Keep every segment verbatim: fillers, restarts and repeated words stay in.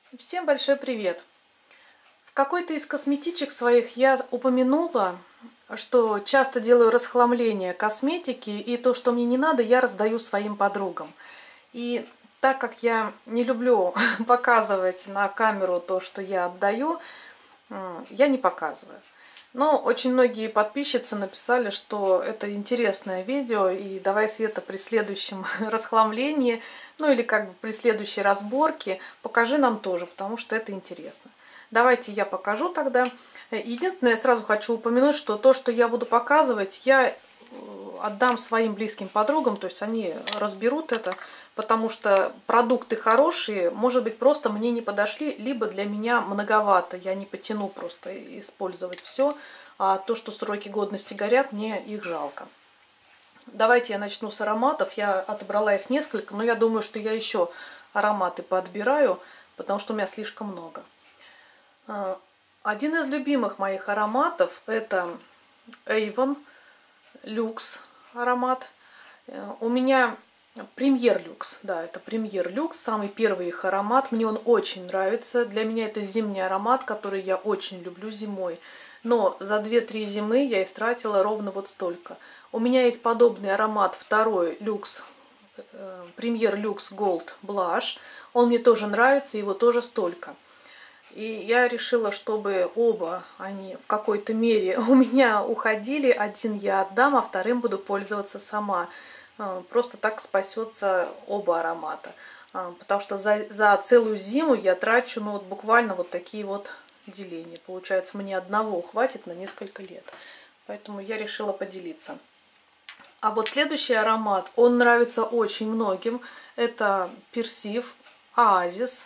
Всем большой привет! В какой-то из косметичек своих я упомянула, что часто делаю расхламление косметики, и то, что мне не надо, я раздаю своим подругам. И так как я не люблю показывать на камеру то, что я отдаю, я не показываю. Но очень многие подписчицы написали, что это интересное видео, и давай, Света, при следующем расхламлении, ну или как бы при следующей разборке, покажи нам тоже, потому что это интересно. Давайте я покажу тогда. Единственное, я сразу хочу упомянуть, что то, что я буду показывать, я отдам своим близким подругам, то есть они разберут это, потому что продукты хорошие, может быть, просто мне не подошли, либо для меня многовато, я не потяну просто использовать все, а то, что сроки годности горят, мне их жалко. Давайте я начну с ароматов, я отобрала их несколько, но я думаю, что я еще ароматы подбираю, потому что у меня слишком много. Один из любимых моих ароматов это Avon Люкс аромат. У меня Премьер Люкс, да, это Премьер Люкс, самый первый их аромат. Мне он очень нравится. Для меня это зимний аромат, который я очень люблю зимой. Но за две-три зимы я истратила ровно вот столько. У меня есть подобный аромат, второй Люкс, Премьер Люкс Gold Blush. Он мне тоже нравится, его тоже столько. И я решила, чтобы оба они в какой-то мере у меня уходили. Один я отдам, а вторым буду пользоваться сама. Просто так спасется оба аромата. Потому что за, за целую зиму я трачу ну, вот буквально вот такие вот деления. Получается, мне одного хватит на несколько лет. Поэтому я решила поделиться. А вот следующий аромат, он нравится очень многим. Это Персив Оазис.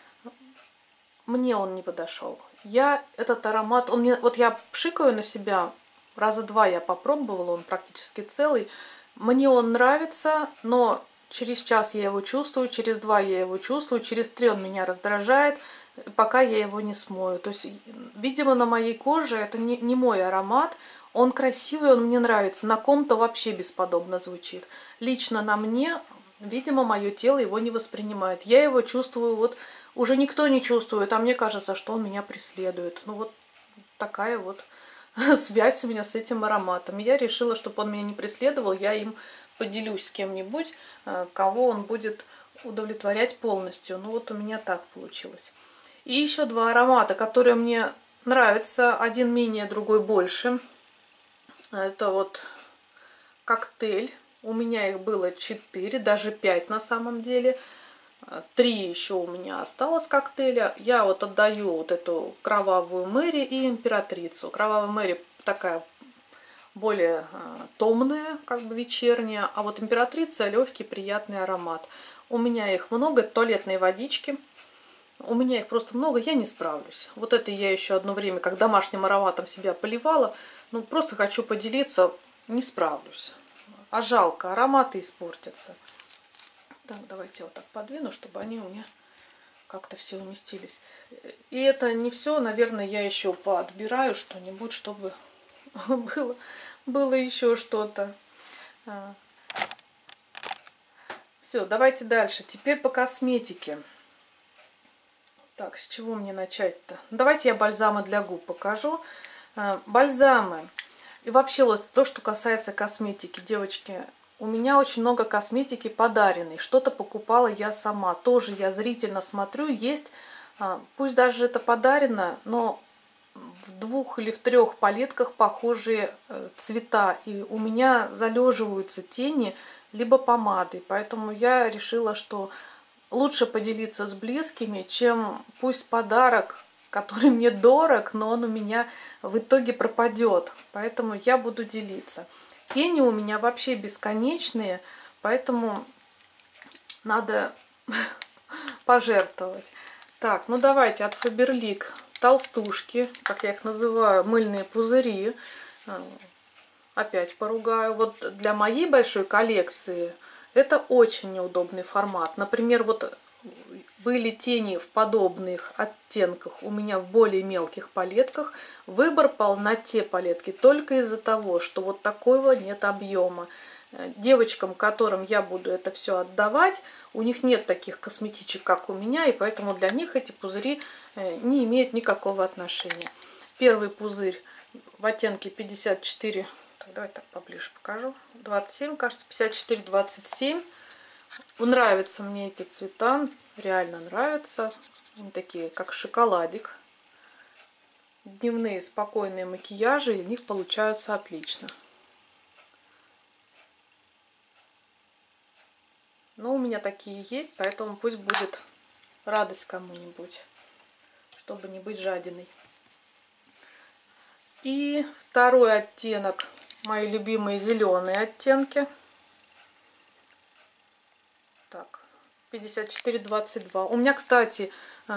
Мне он не подошел. Я этот аромат, он мне, вот я пшикаю на себя, раза два я попробовала, он практически целый. Мне он нравится, но через час я его чувствую, через два я его чувствую, через три он меня раздражает, пока я его не смою. То есть, видимо, на моей коже это не, не мой аромат. Он красивый, он мне нравится, на ком-то вообще бесподобно звучит. Лично на мне, видимо, мое тело его не воспринимает. Я его чувствую вот... Уже никто не чувствует, а мне кажется, что он меня преследует. Ну вот такая вот связь у меня с этим ароматом. Я решила, чтобы он меня не преследовал, я им поделюсь с кем-нибудь, кого он будет удовлетворять полностью. Ну вот у меня так получилось. И еще два аромата, которые мне нравятся. Один менее, другой больше. Это вот коктейль. У меня их было четыре, даже пять на самом деле. Три еще у меня осталось коктейля. Я вот отдаю вот эту кровавую Мэри и императрицу. Кровавая Мэри такая более томная, как бы вечерняя. А вот императрица легкий, приятный аромат. У меня их много, туалетной водички. У меня их просто много, я не справлюсь. Вот это я еще одно время, как домашним ароматом себя поливала. Ну, просто хочу поделиться, не справлюсь. А жалко, ароматы испортятся. Так, давайте я вот так подвину, чтобы они у меня как-то все уместились. И это не все, наверное, я еще поотбираю что-нибудь, чтобы было, было еще что-то. Все, давайте дальше. Теперь по косметике. Так, с чего мне начать-то? Давайте я бальзамы для губ покажу. Бальзамы. И вообще вот то, что касается косметики, девочки, у меня очень много косметики подаренной. Что-то покупала я сама. Тоже я зрительно смотрю. Есть, пусть даже это подарено, но в двух или в трех палетках похожие цвета. И у меня залеживаются тени, либо помады. Поэтому я решила, что лучше поделиться с близкими, чем пусть подарок, который мне дорог, но он у меня в итоге пропадет. Поэтому я буду делиться. Тени у меня вообще бесконечные, поэтому надо пожертвовать. Так, ну давайте от Faberlic толстушки, как я их называю, мыльные пузыри. Опять поругаю. Вот для моей большой коллекции это очень неудобный формат. Например, вот были тени в подобных оттенках у меня в более мелких палетках. Выбор пал на те палетки только из-за того, что вот такого нет объема. девочкам, которым я буду это все отдавать, у них нет таких косметичек, как у меня, и поэтому для них эти пузыри не имеют никакого отношения. Первый пузырь в оттенке пятьдесят четыре, так, давай так поближе покажу, двадцать семь, кажется, пятьдесят четыре двадцать семь. Нравятся мне эти цвета, реально нравятся. Они такие, как шоколадик. Дневные спокойные макияжи из них получаются отлично. Но у меня такие есть, поэтому пусть будет радость кому-нибудь, чтобы не быть жадиной. И второй оттенок, мои любимые зеленые оттенки. Так, пятьдесят четыре двадцать два. У меня, кстати,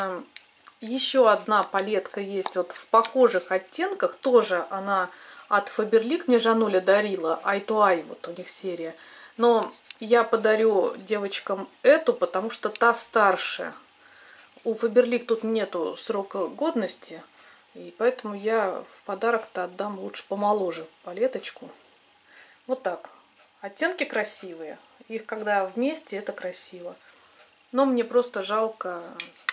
еще одна палетка есть вот в похожих оттенках. Тоже она от Faberlic, мне Жануля дарила. Eye to Eye, вот у них серия. Но я подарю девочкам эту, потому что та старше. У Faberlic тут нету срока годности. И поэтому я в подарок-то отдам лучше помоложе палеточку. Вот так. Оттенки красивые. Их когда вместе, это красиво. Но мне просто жалко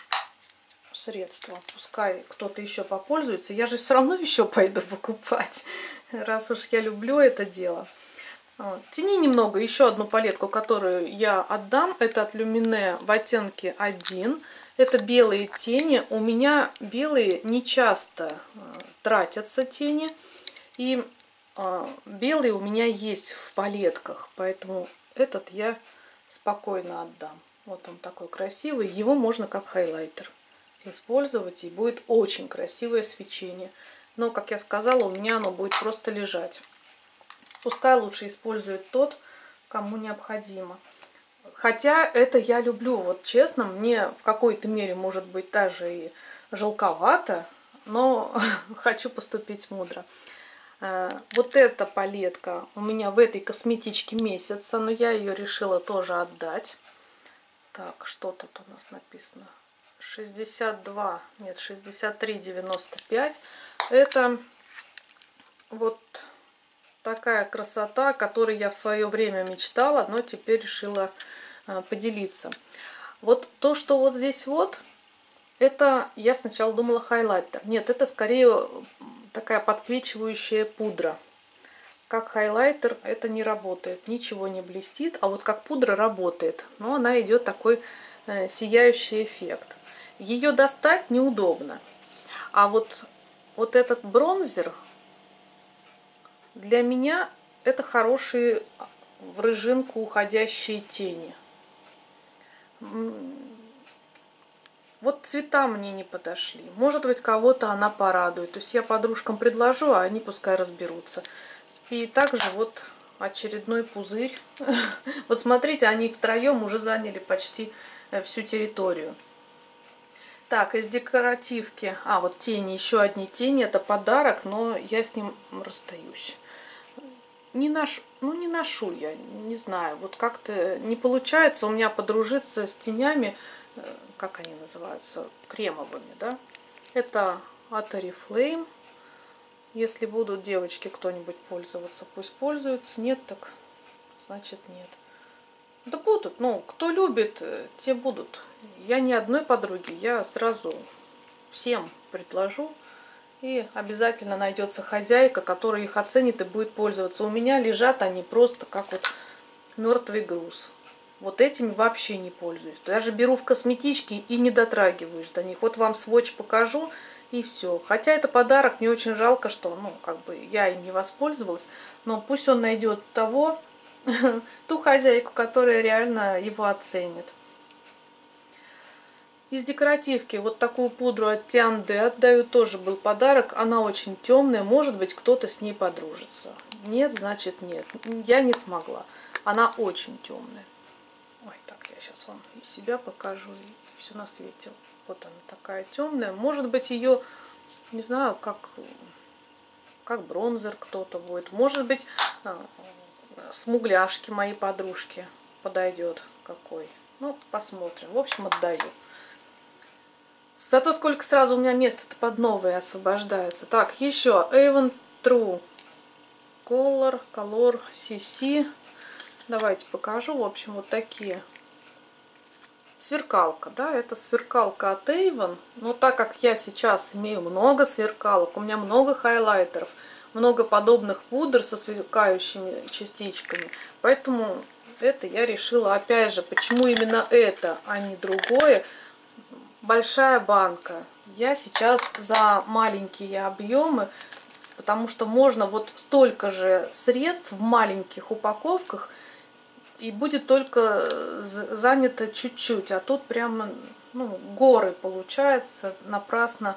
средства. Пускай кто-то еще попользуется. Я же все равно еще пойду покупать. Раз уж я люблю это дело. Вот. Тяни немного еще одну палетку, которую я отдам. Это от Lumine в оттенке один. Это белые тени. У меня белые не часто тратятся тени. И э, белые у меня есть в палетках. Поэтому этот я спокойно отдам. Вот он такой красивый. Его можно как хайлайтер использовать. И будет очень красивое свечение. Но, как я сказала, у меня оно будет просто лежать. Пускай лучше использует тот, кому необходимо. Хотя это я люблю. Вот честно, мне в какой-то мере может быть даже и жалковато. Но хочу поступить мудро. Вот эта палетка у меня в этой косметичке месяца. Но я ее решила тоже отдать. Так, что тут у нас написано? шестьдесят два, нет, шестьдесят три девяносто пять. Это вот такая красота, о которой я в свое время мечтала, но теперь решила поделиться. Вот то, что вот здесь вот, это я сначала думала хайлайтер. Нет, это скорее такая подсвечивающая пудра. Как хайлайтер это не работает, ничего не блестит, а вот как пудра работает. Но она идет такой э, сияющий эффект. Ее достать неудобно. А вот, вот этот бронзер для меня это хорошие в рыжинку уходящие тени. Вот цвета мне не подошли. Может быть, кого-то она порадует. То есть я подружкам предложу, а они пускай разберутся. И также вот очередной пузырь. Вот смотрите, они втроем уже заняли почти всю территорию. Так, из декоративки. А, вот тени, еще одни тени. Это подарок, но я с ним расстаюсь. Не ношу, ну не ношу я, не знаю. Вот как-то не получается у меня подружиться с тенями, как они называются, кремовыми, да. Это от Oriflame. Если будут девочки кто-нибудь пользоваться, пусть пользуются. Нет, так значит нет. Да будут, ну, кто любит, те будут. Я ни одной подруге, я сразу всем предложу. И обязательно найдется хозяйка, которая их оценит и будет пользоваться. У меня лежат они просто как вот мертвый груз. Вот этими вообще не пользуюсь. Даже беру в косметичке и не дотрагиваюсь до них. Вот вам сводч покажу и все. Хотя это подарок, мне очень жалко, что ну, как бы я им не воспользовалась. Но пусть он найдет того, ту хозяйку, которая реально его оценит. Из декоративки вот такую пудру от Тианде отдаю, тоже был подарок. Она очень темная, может быть, кто-то с ней подружится. Нет, значит нет. Я не смогла. Она очень темная. Ой, так, я сейчас вам и себя покажу, и все на свете. Вот она такая темная. Может быть, ее, не знаю, как, как бронзер кто-то будет. Может быть, смугляшки моей подружки подойдет какой. Ну, посмотрим. В общем, отдаю. Зато сколько сразу у меня места-то под новые освобождается. Так, еще Avon True Color, Color си си. Давайте покажу. В общем, вот такие. Сверкалка, да, это сверкалка от Avon. Но так как я сейчас имею много сверкалок, у меня много хайлайтеров, много подобных пудр со сверкающими частичками, поэтому это я решила, опять же, почему именно это, а не другое. Большая банка. Я сейчас за маленькие объемы, потому что можно вот столько же средств в маленьких упаковках, и будет только занято чуть-чуть. А тут прямо, ну, горы получается, напрасно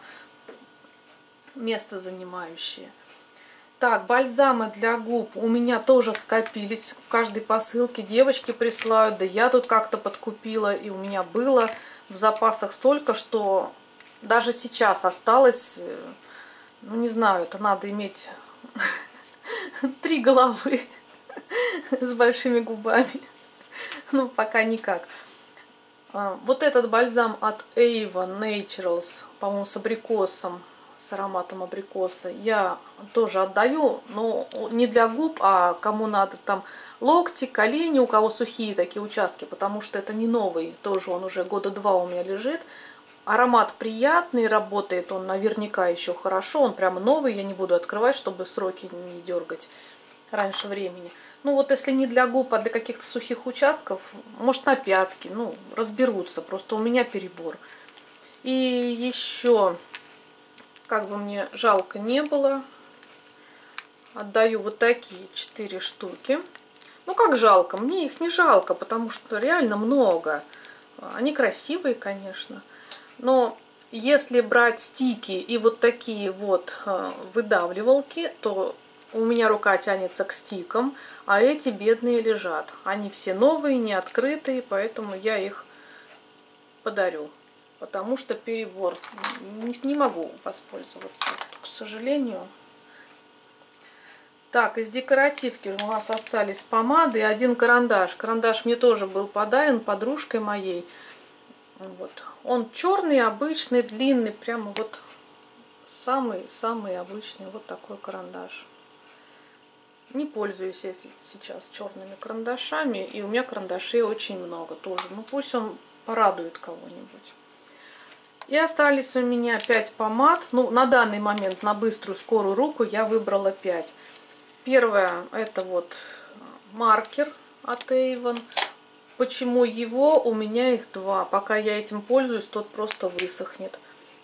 место занимающие. Так, бальзамы для губ у меня тоже скопились. В каждой посылке девочки присылают. Да я тут как-то подкупила. И у меня было в запасах столько, что даже сейчас осталось. Ну, не знаю, это надо иметь три головы с большими губами. Ну, пока никак. Вот этот бальзам от Avon Naturals, по-моему, с абрикосом, с ароматом абрикоса, я тоже отдаю, но не для губ, а кому надо там локти, колени, у кого сухие такие участки, потому что это не новый, тоже он уже года два у меня лежит. Аромат приятный, работает он наверняка еще хорошо, он прямо новый, я не буду открывать, чтобы сроки не дергать раньше времени. Ну вот если не для губ, а для каких-то сухих участков, может на пятки, ну разберутся, просто у меня перебор. И еще, как бы мне жалко не было, отдаю вот такие четыре штуки. Ну как жалко, мне их не жалко, потому что реально много. Они красивые, конечно. Но если брать стики и вот такие вот выдавливалки, то у меня рука тянется к стикам, а эти бедные лежат. Они все новые, не открытые, поэтому я их подарю. Потому что перебор. Не, не могу воспользоваться, к сожалению. Так, из декоративки у нас остались помады и один карандаш. Карандаш мне тоже был подарен подружкой моей. Вот. Он черный, обычный, длинный, прямо вот самый-самый обычный вот такой карандаш. Не пользуюсь я сейчас черными карандашами, и у меня карандашей очень много тоже. Ну пусть он порадует кого-нибудь. И остались у меня пять помад. Ну, на данный момент на быструю скорую руку я выбрала пять. Первое это вот маркер от Avon. Почему его? У меня их два. Пока я этим пользуюсь, тот просто высохнет.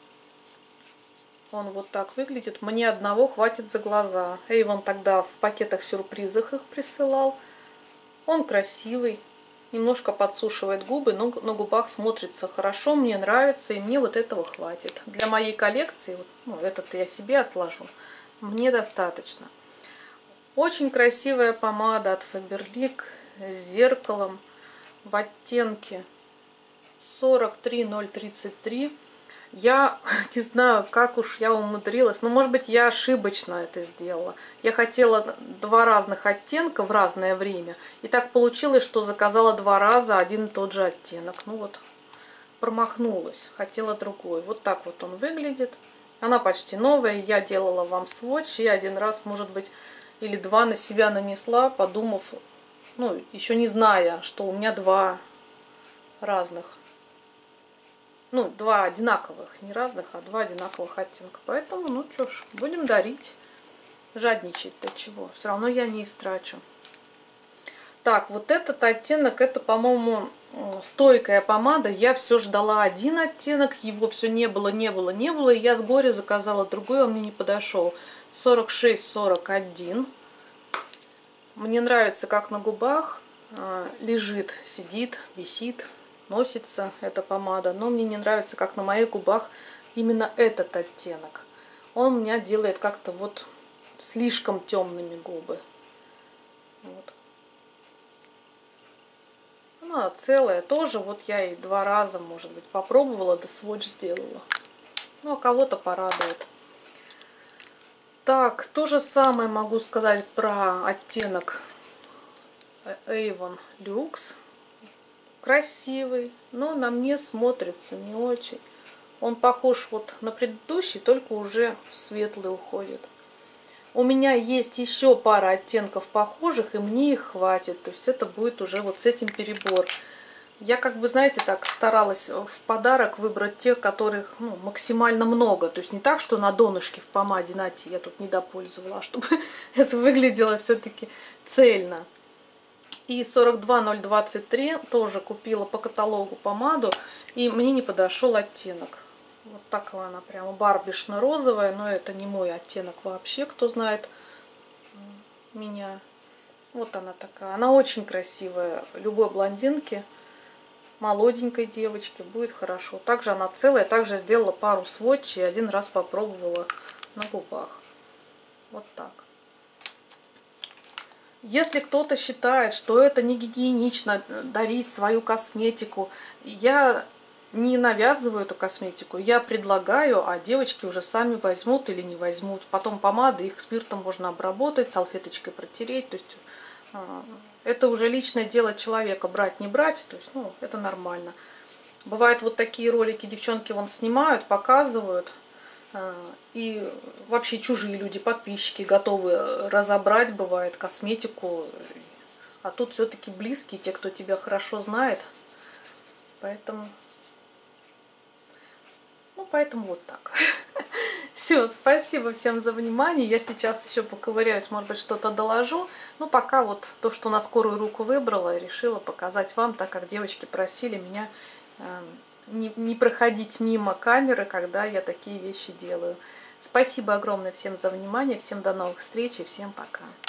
Он вот так выглядит. Мне одного хватит за глаза. Avon тогда в пакетах-сюрпризах их присылал. Он красивый. Немножко подсушивает губы, но на губах смотрится хорошо. Мне нравится, и мне вот этого хватит. Для моей коллекции, вот, ну, этот я себе отложу, мне достаточно. Очень красивая помада от Faberlic с зеркалом в оттенке сорок три ноль тридцать три. Я не знаю, как уж я умудрилась. Но, может быть, я ошибочно это сделала. Я хотела два разных оттенка в разное время. И так получилось, что заказала два раза один и тот же оттенок. Ну вот, промахнулась. Хотела другой. Вот так вот он выглядит. Она почти новая. Я делала вам сводч. И один раз, может быть, или два на себя нанесла, подумав, ну, еще не зная, что у меня два разных. Ну, два одинаковых, не разных, а два одинаковых оттенка. Поэтому, ну что ж, будем дарить. Жадничать-то чего? Все равно я не истрачу. Так, вот этот оттенок, это, по-моему, стойкая помада. Я все ждала один оттенок, его все не было, не было, не было. И я с горя заказала другой, он мне не подошел. сорок шесть сорок один. Мне нравится, как на губах лежит, сидит, висит. Носится эта помада, но мне не нравится, как на моих губах именно этот оттенок. Он меня делает как-то вот слишком темными губы. Вот. Она целая тоже, вот я и два раза, может быть, попробовала, да сводч сделала. Ну, а кого-то порадует. Так, то же самое могу сказать про оттенок Avon Luxe. Красивый, но на мне смотрится не очень. Он похож вот на предыдущий, только уже в светлый уходит. У меня есть еще пара оттенков похожих, и мне их хватит. То есть это будет уже вот с этим перебор. Я как бы, знаете, так старалась в подарок выбрать тех, которых ну, максимально много. То есть не так, что на донышке в помаде, нате, я тут не допользовала, а чтобы это выглядело все-таки цельно. И сорок два ноль двадцать три тоже купила по каталогу помаду, и мне не подошел оттенок. Вот такая она прямо барбишно-розовая, но это не мой оттенок вообще, кто знает меня. Вот она такая. Она очень красивая. Любой блондинке, молоденькой девочке будет хорошо. Также она целая. Также сделала пару сводчей. Один раз попробовала на губах. Вот так. Если кто-то считает, что это не гигиенично дарить свою косметику, я не навязываю эту косметику, я предлагаю, а девочки уже сами возьмут или не возьмут. Потом помады, их спиртом можно обработать, салфеточкой протереть. То есть это уже личное дело человека, брать, не брать, то есть, ну, это нормально. Бывают вот такие ролики, девчонки вон снимают, показывают, и вообще чужие люди, подписчики, готовы разобрать, бывает, косметику. А тут все-таки близкие, те, кто тебя хорошо знает. Поэтому, ну, поэтому вот так. Все, спасибо всем за внимание. Я сейчас еще поковыряюсь, может быть, что-то доложу. Ну, пока вот то, что на скорую руку выбрала, решила показать вам, так как девочки просили меня э, не, не проходить мимо камеры, когда я такие вещи делаю. Спасибо огромное всем за внимание, всем до новых встреч и всем пока.